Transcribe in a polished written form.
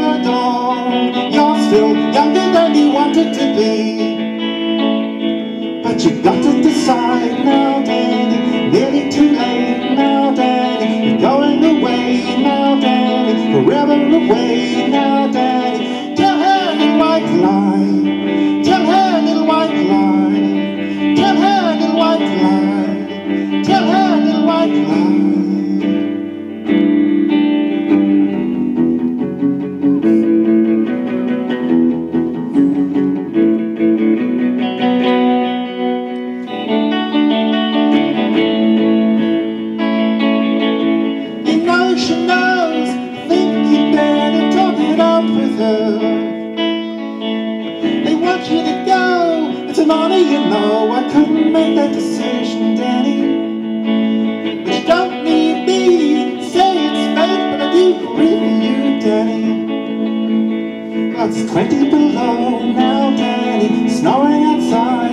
the dawn. You're still younger than you wanted to be, but you've got to decide now, Danny. Nearly too late now, Danny. You're going away now, Danny. Forever away now, Danny. Tell her, little white lie. Tell her, little white lie. Tell her, little white lie. Tell her, little white lie. You to go, it's an honor, you know. I couldn't make that decision, Danny, but you don't need me. Say it's fate, but I do agree for you, Danny. Well, it's 20 below now, Danny, snowing outside.